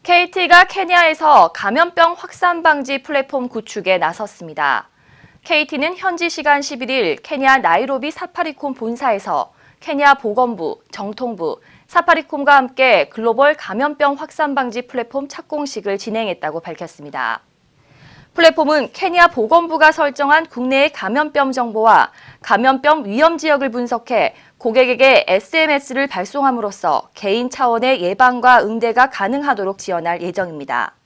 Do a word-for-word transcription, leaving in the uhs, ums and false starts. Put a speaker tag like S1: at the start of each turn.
S1: 케이티가 케냐에서 감염병 확산 방지 플랫폼 구축에 나섰습니다. 케이티는 현지 시간 십일 일 케냐 나이로비 사파리콤 본사에서 케냐 보건부, 정통부, 사파리콤과 함께 글로벌 감염병 확산 방지 플랫폼 착공식을 진행했다고 밝혔습니다. 플랫폼은 케냐 보건부가 설정한 국내의 감염병 정보와 감염병 위험 지역을 분석해 고객에게 에스엠에스를 발송함으로써 개인 차원의 예방과 응대가 가능하도록 지원할 예정입니다.